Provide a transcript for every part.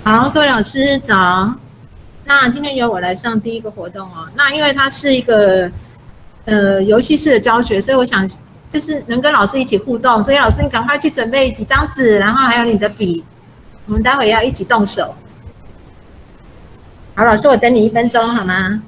好，各位老师早。那今天由我来上第一个活动哦。那因为它是一个游戏式的教学，所以我想就是能跟老师一起互动。所以老师你赶快去准备几张纸，然后还有你的笔，我们待会要一起动手。好，老师我等你1分钟好吗？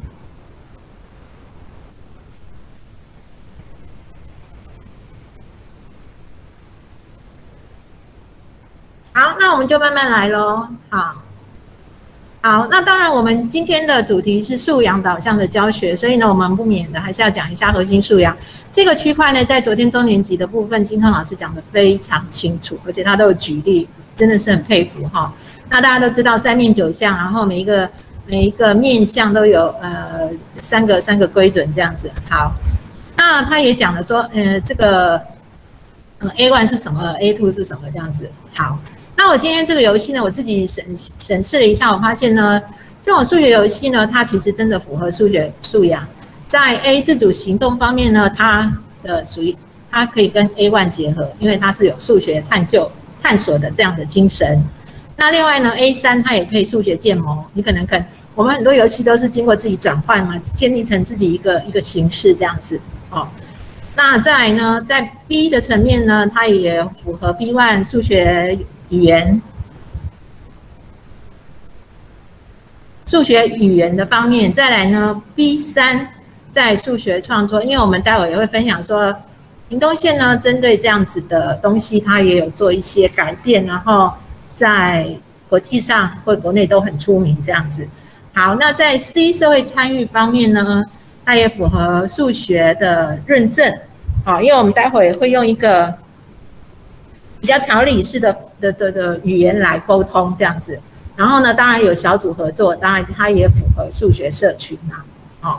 好，那我们就慢慢来咯。好，那当然我们今天的主题是素养导向的教学，所以呢，我们不免的还是要讲一下核心素养这个区块呢。在昨天中年级的部分，金通老师讲得非常清楚，而且他都有举例，真的是很佩服哈。那大家都知道3面9项，然后每一个面向都有三个规准这样子。好，那他也讲了说，这个A1 是什么 ，A2 是什么这样子。好。那我今天这个游戏呢，我自己审视了一下，我发现呢，这种数学游戏呢，它其实真的符合数学素养。在 A 自主行动方面呢，它可以跟 A1 结合，因为它是有数学探索的这样的精神。那另外呢 ，A3 它也可以数学建模，你可能我们很多游戏都是经过自己转换嘛，建立成自己一个形式这样子哦。那再来呢，在 B 的层面呢，它也符合 B1 数学语言的方面。再来呢 ，B3 在数学创作，因为我们待会也会分享说，屏东县呢针对这样子的东西，它也有做一些改变，然后在国际上或国内都很出名这样子。好，那在 C 社会参与方面呢，它也符合数学的认证。好，因为我们待会会用一个比较条理式的语言来沟通这样子，然后呢，当然有小组合作，当然它也符合数学社群啊。好，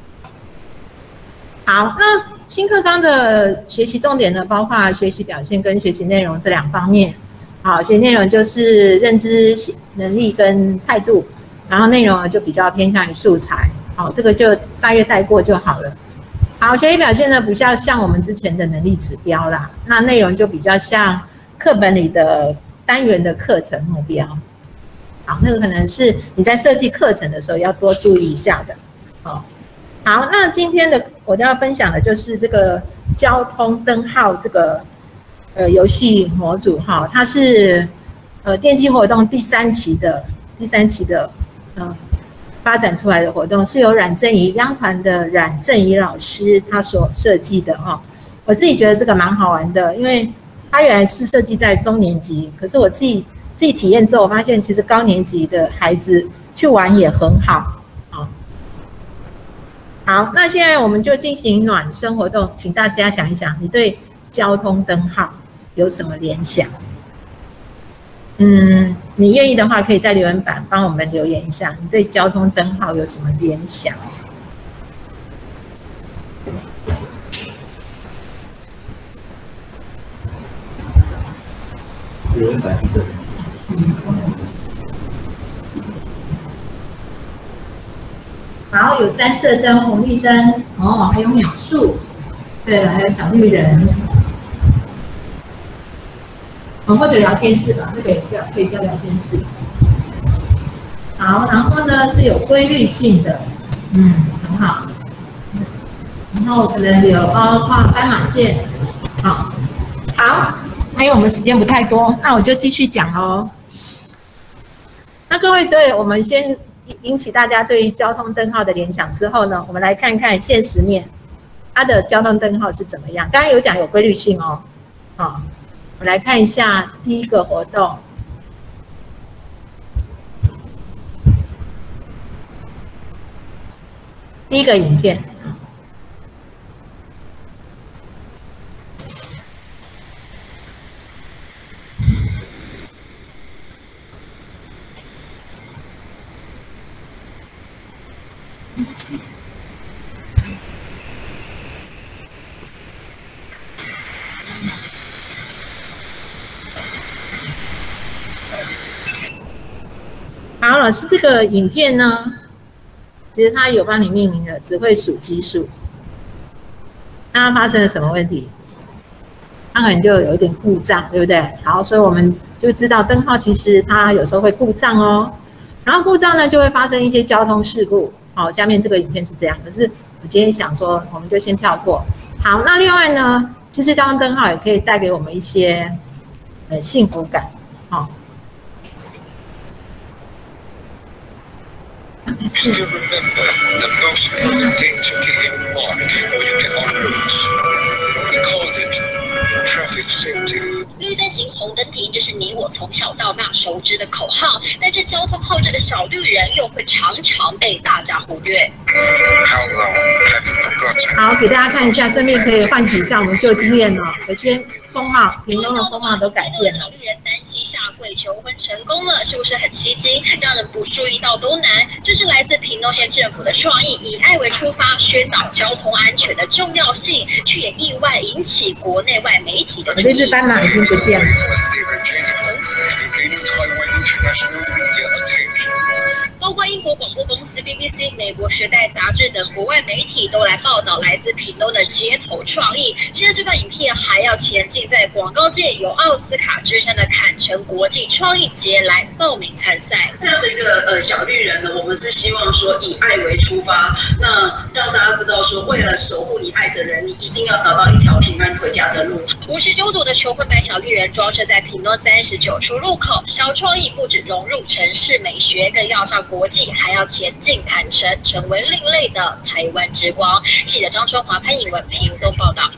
那新课纲的学习重点呢，包括学习表现跟学习内容这2方面。好，学习内容就是认知能力跟态度，然后内容呢就比较偏向于素材。好，这个就大约带过就好了。好，学习表现呢比较像我们之前的能力指标啦，那内容就比较像课本里的单元的课程目标。好，那个可能是你在设计课程的时候要多注意一下的。好，那今天的我要分享的就是这个交通灯号这个游戏模组哈，它是电机活动第三期的发展出来的活动，是由阮正仪央团的阮正仪老师他所设计的哈。我自己觉得这个蛮好玩的，因为它原来是设计在中年级，可是我自己体验之后，我发现其实高年级的孩子去玩也很好。好，那现在我们就进行暖身活动，请大家想一想，你对交通灯号有什么联想？你愿意的话，可以在留言板帮我们留言一下，你对交通灯号有什么联想？ 留言板是这里。 好，有3色灯、红绿灯，还有秒数，对了，还有小绿人。或者聊天室吧，这个也可以叫聊天室。好，然后呢是有规律性的，很好。然后可能有包括斑马线，好，还有我们时间不太多，那我就继续讲喽。那各位，对我们先引起大家对于交通灯号的联想之后呢，我们来看看现实面，它的交通灯号是怎么样。刚刚有讲有规律性哦，我们来看一下第一个活动。第一个影片。好，老师，这个影片呢，其实它有帮你命名了，只会数基数。那它发生了什么问题？它可能就有一点故障，对不对？好，所以我们就知道灯号其实它有时候会故障哦。然后故障呢就会发生一些交通事故。好，下面这个影片是这样，可是我今天想说，我们就先跳过。好，那另外呢，其实交通灯号也可以带给我们一些幸福感。好。 绿灯行，红灯停，这是你我从小到大熟知的口号。但这交通号这个小绿人，又会常常被大家忽略。 好，给大家看一下，顺便可以唤起一下我们旧经验哦。有些封号，屏东的封号都改变了。 小绿人单膝下跪求婚成功了，是不是很吸睛？让人不注意到都难。这是来自屏东县政府的创意，以爱为出发，宣导交通安全的重要性，却也意外引起国内外媒体的注意。 这只斑马已经不见了。 包括英国广播公司 BBC、美国《时代》杂志等国外媒体都来报道来自屏东的街头创意。现在这段影片还要前进，在广告界有奥斯卡之称的坎城国际创意节来报名参赛。 这样的一个小绿人呢，我们是希望说以爱为出发，那让大家知道说，为了守护你爱的人，你一定要找到一条平安回家的路。 59组的求婚版小绿人装设在屏东39处路口，小创意不止融入城市美学，更要上国际，还要前进坎城，成为另类的台湾之光。记者张春华、潘颖文屏东报道。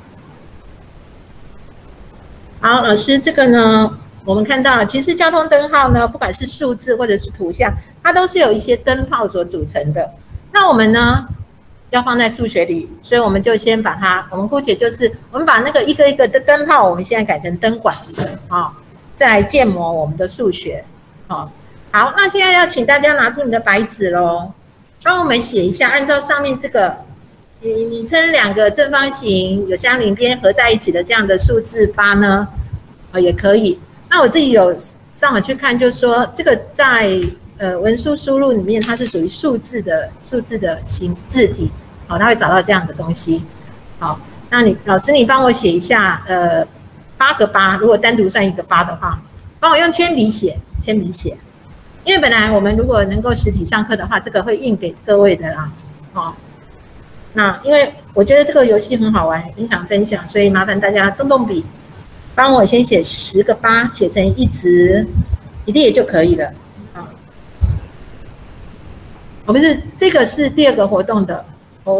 好，老师，这个呢，我们看到，其实交通灯号呢，不管是数字或者是图像，它都是由一些灯泡所组成的。那我们呢，要放在数学里，所以我们就先把它，我们姑且就是我们把那个一个一个的灯泡，我们现在改成灯管啊，再来建模我们的数学啊。好，那现在要请大家拿出你的白纸咯，帮我们写一下，按照上面这个，你称两个正方形有相邻边合在一起的这样的数字8呢，也可以。那我自己有上网去看，就是说这个在文书输入里面，它是属于数字的形字体，好，它会找到这样的东西。好，那老师你帮我写一下，8个8，如果单独算一个8的话，帮我用铅笔写。因为本来我们如果能够实体上课的话，这个会印给各位的啦，哦。那因为我觉得这个游戏很好玩，很想分享，所以麻烦大家动笔，帮我先写10个8，写成一列就可以了。啊，我不是这个是第2个活动的，我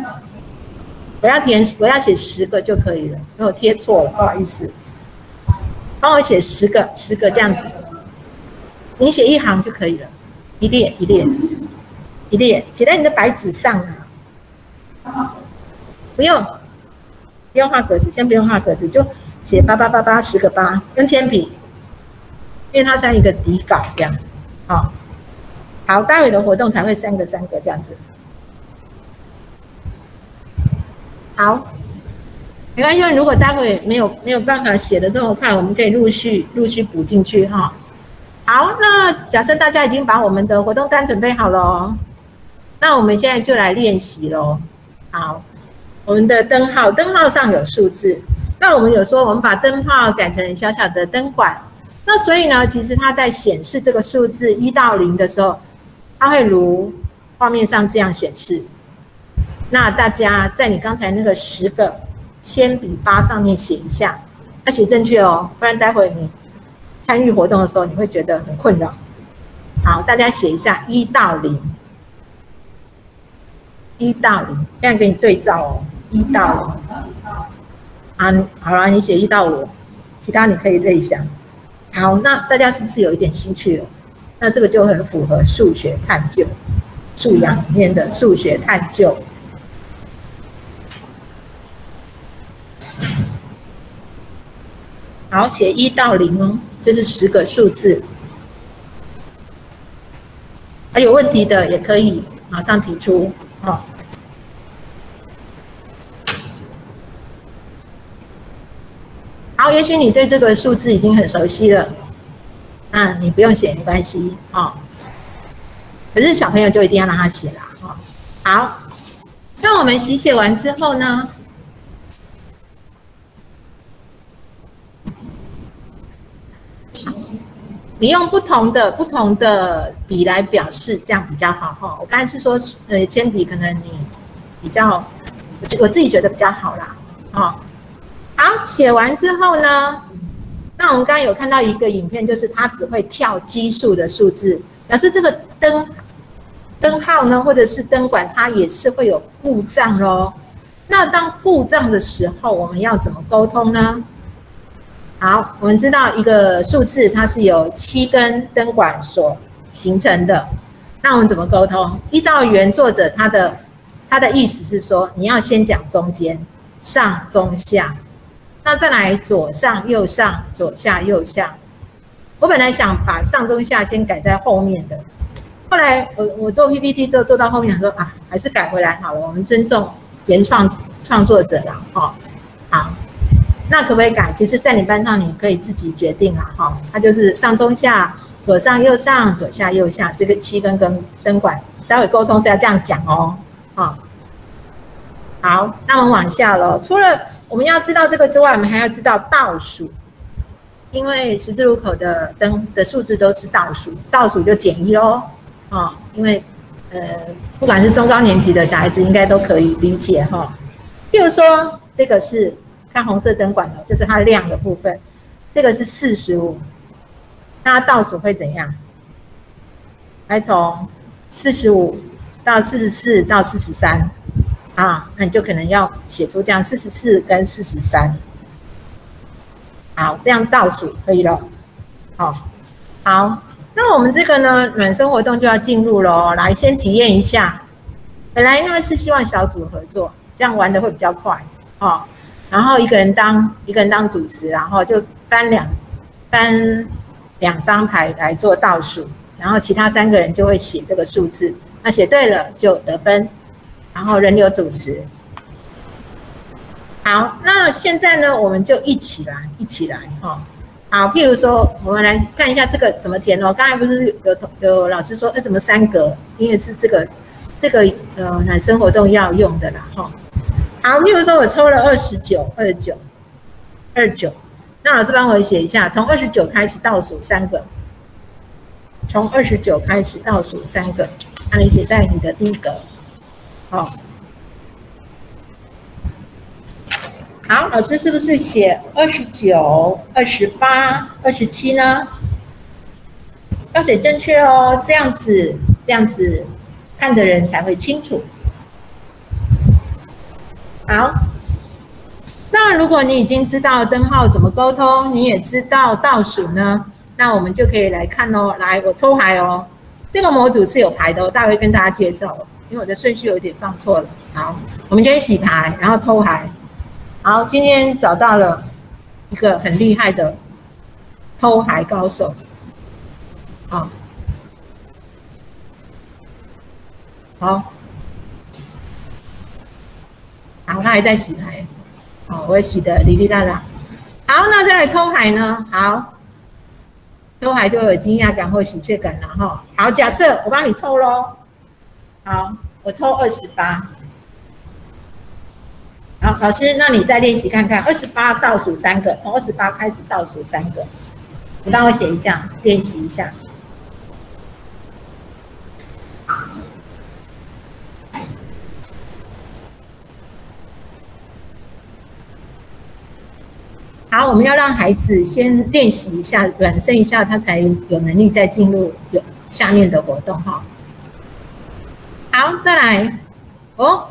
要写10个就可以了，因为我贴错了，不好意思。帮我写10个这样子。你写1行就可以了，一列写在你的白纸上啊，不用画格子，先不用画格子，就写8888 10个8，用铅笔，因为它像一个底稿这样，好，好，待会的活动才会3个这样子，好，没关系，如果待会没有办法写的这么快，我们可以陆续补进去哈。好，那假设大家已经把我们的活动单准备好了哦，那我们现在就来练习咯。好，我们的灯号上有数字，那我们有说我们把灯泡改成小小的灯管，那所以呢，其实它在显示这个数字1到0的时候，它会如画面上这样显示。那大家在你刚才那个10个铅笔8上面写一下，要写正确哦，不然待会你参与活动的时候，你会觉得很困扰。好，大家写一下1到0，1到0，现在给你对照哦，1到0。好了，你写1到5，其他你可以类想。好，那大家是不是有一点兴趣了？那这个就很符合数学探究，素养里面的数学探究。好，写1到0哦。就是10个数字，还有问题的也可以马上提出哦。好，也许你对这个数字已经很熟悉了，那你不用写没关系哦。可是小朋友就一定要让他写啦哦。好，那我们写完之后呢？ 你用不同的笔来表示，这样比较好哈。我刚才是说，铅笔可能你比较，我自己觉得比较好啦。哦，好，写完之后呢，那我们刚刚有看到一个影片，就是它只会跳奇数的数字，表示这个灯号呢，或者是灯管，它也是会有故障咯。那当故障的时候，我们要怎么沟通呢？好，我们知道一个数字它是由7根灯管所形成的，那我们怎么沟通？依照原作者他的意思是说，你要先讲中间，上中下，那再来左上右上，左下右下。我本来想把上中下先改在后面的，后来我做 PPT 之后做到后面，说啊，还是改回来好了，我们尊重原创作者啦，哈，好。那可不可以改？其实，在你班上你可以自己决定啦，哈，它就是上中下、左上右上、左下右下，这个7根跟灯管，待会沟通是要这样讲哦，啊，好，那我们往下咯。除了我们要知道这个之外，我们还要知道倒数，因为十字路口的灯的数字都是倒数，倒数就减1咯，啊，因为不管是中高年级的小孩子应该都可以理解哈。譬如说，这个是。看红色灯管的，就是它亮的部分，这个是45，那它倒数会怎样？来从45到44到43，啊，那你就可能要写出这样44跟43，好，这样倒数可以了，好，好，那我们这个呢，暖身活动就要进入咯，来先体验一下，本来因为是希望小组合作，这样玩的会比较快，哦。然后一个人当主持，然后就搬两张牌来做倒数，然后其他3个人就会写这个数字，那写对了就得分，然后轮流主持。好，那现在呢，我们就一起来哈。好，譬如说，我们来看一下这个怎么填哦。刚才不是有老师说，怎么3格？因为是这个暖身活动要用的啦哈。好，譬如说我抽了29，那老师帮我写一下，从29开始倒数3个，从29开始倒数3个，那你写在你的第一格，好，好，老师是不是写29、28、27呢？要写正确哦，这样子看的人才会清楚。好，那如果你已经知道灯号怎么沟通，你也知道倒数呢，那我们就可以来看哦。来，我抽牌哦。这个模组是有牌的，我待会跟大家介绍哦，因为我的顺序有点放错了。好，我们先洗牌，然后抽牌。好，今天找到了一个很厉害的偷牌高手。好，好。好，他还在洗牌，好，我会洗的哩哩啦啦。好，那再来抽牌呢？好，抽牌就有惊讶感或喜悦感了哈。好，假设我帮你抽咯。好，我抽28。好，老师，那你再练习看看，28倒数3个，从28开始倒数3个，你帮我写一下，练习一下。好，我们要让孩子先练习一下，暖身一下，他才有能力再进入下面的活动哈。好，再来哦，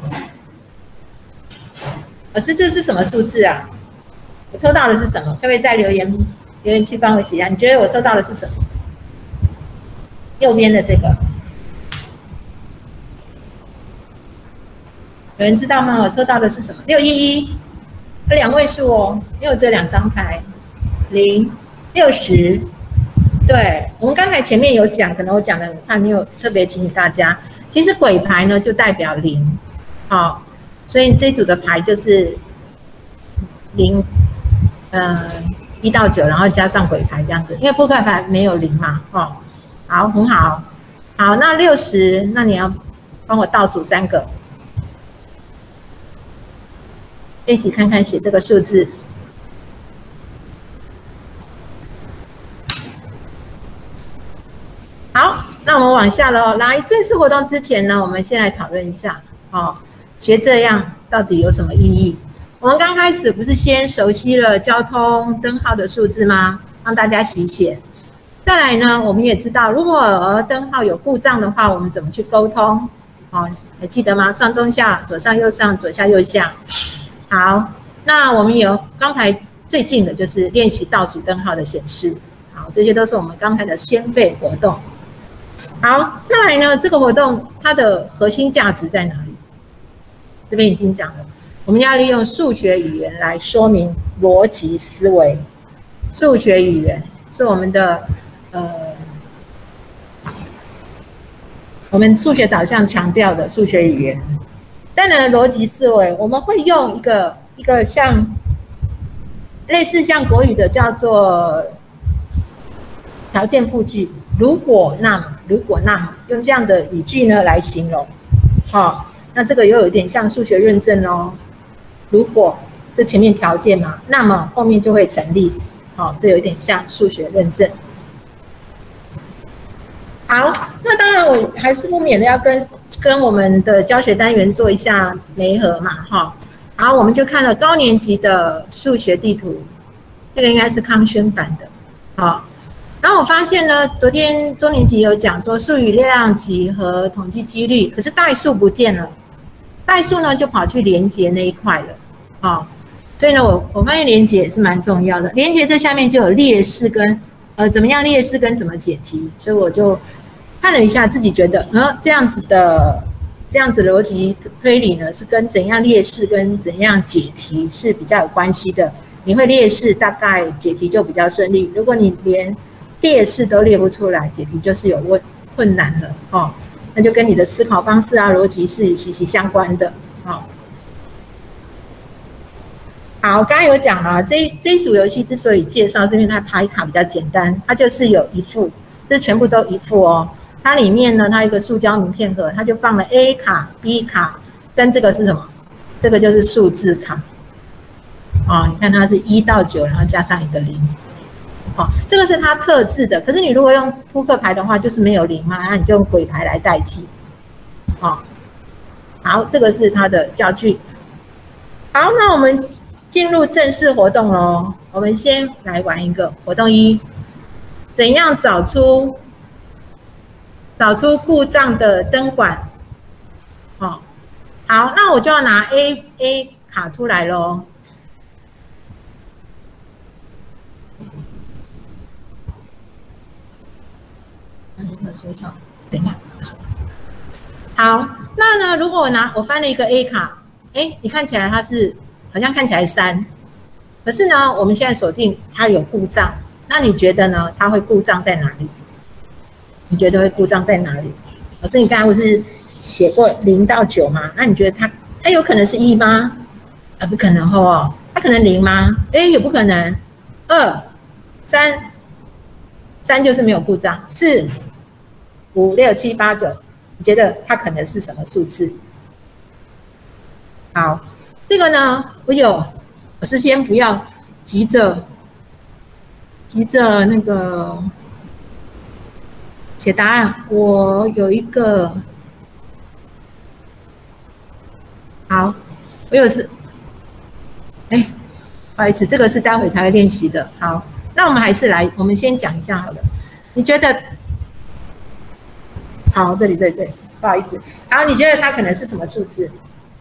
老师，这是什么数字啊？我抽到的是什么？可不可以在留言区帮我写一下？你觉得我抽到的是什么？右边的这个，有人知道吗？我抽到的是什么？611。2位数哦，因为这2张牌，0、60。对，我们刚才前面有讲，可能我讲的很快，没有特别提醒大家。其实鬼牌呢就代表0，好，所以这组的牌就是0， 1到9，然后加上鬼牌这样子，因为扑克牌没有0嘛，哦，好，很好，好，那60，那你要帮我倒数3个。练习看看写这个数字。 往下喽。来，正式活动之前呢，我们先来讨论一下，学这样到底有什么意义？我们刚开始不是先熟悉了交通灯号的数字吗？让大家习写。再来呢，我们也知道，如果灯号有故障的话，我们怎么去沟通？还记得吗？上中下，左上右上，左下右下。好，那我们有刚才最近的就是练习倒数灯号的显示。好，这些都是我们刚才的先备活动。好，再来呢，这个活动它的核心价值在哪里？这边已经讲了，我们要利用数学语言来说明逻辑思维。数学语言是我们的我们数学导向强调的数学语言。再来逻辑思维，我们会用一个像类似像国语的叫做条件复句，如果那么，如果那么，用这样的语句呢来形容。那这个又有一点像数学论证哦。如果这前面条件嘛，那么后面就会成立。这有一点像数学论证。好，那当然我还是不免的要跟我们的教学单元做一下媒合嘛，好，我们就看了高年级的数学地图，这个应该是康轩版的，然后我发现呢，昨天中年级有讲说数语量级和统计几率，可是代数不见了，代数呢就跑去连结那一块了，所以呢，我发现连结也是蛮重要的。连结这下面就有列式跟怎么样列式跟怎么解题，所以我就看了一下，自己觉得这样子的逻辑推理呢，是跟怎样列式跟怎样解题是比较有关系的。你会列式，大概解题就比较顺利；如果你连列式都列不出来，解题就是有困难了那就跟你的思考方式啊、逻辑是息息相关的好，刚刚有讲了，这一组游戏之所以介绍，是因为它牌卡比较简单，它就是有一副，这全部都一副哦。它里面呢，它有一个塑胶名片盒，它就放了 A 卡、B 卡，跟这个是什么？这个就是数字卡。你看它是1到9，然后加上一个0。这个是它特制的，可是你如果用扑克牌的话，就是没有0嘛，那你就用鬼牌来代替。好，这个是它的教具。好，那我们进入正式活动咯。我们先来玩一个活动1，怎样找出故障的灯管。好，那我就要拿 A 卡出来咯。等一下。好，那呢，如果我翻了一个 A 卡，你看起来它是好像看起来3，可是呢，我们现在锁定它有故障，那你觉得呢？它会故障在哪里？你觉得会故障在哪里？老师，你刚才不是写过0到9吗？那你觉得它有可能是1吗？不可能哦，它可能0吗？也不可能。2、3就是没有故障。4、5、6、7、8、9，你觉得它可能是什么数字？好，这个呢，我是先不要急着那个写答案，我有一个，好，不好意思，这个是待会才会练习的。好，那我们还是我们先讲一下好了。你觉得？好，这里，不好意思。好，你觉得它可能是什么数字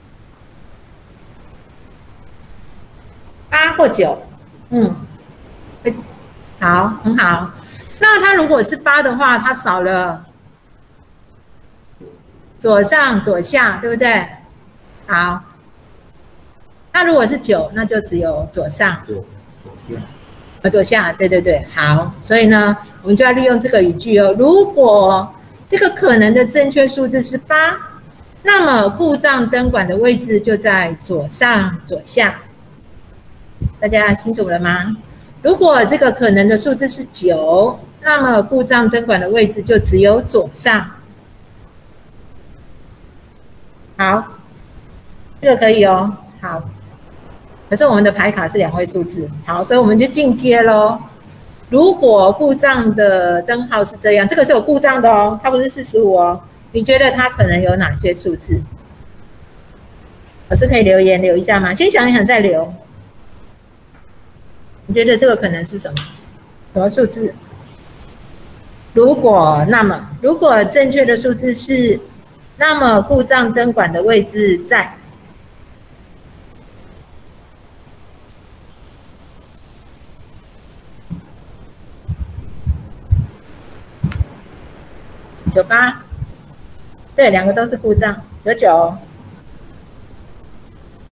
？8或9？好，很好。那它如果是8的话，它少了左上左下，对不对？好。那如果是9，那就只有左上。左下，对，好。所以呢，我们就要利用这个语句哦。如果这个可能的正确数字是8，那么故障灯管的位置就在左上左下。大家清楚了吗？如果这个可能的数字是9，那么故障灯管的位置就只有左上。好，这个可以哦。好，可是我们的牌卡是2位数字，好，所以我们就进阶咯。 如果故障的灯号是这样，这个是有故障的哦，它不是45哦。你觉得它可能有哪些数字？老师可以留言留一下吗？先想一想再留。你觉得这个可能是什么？什么数字？如果正确的数字是，那么故障灯管的位置在98，对，两个都是故障，99。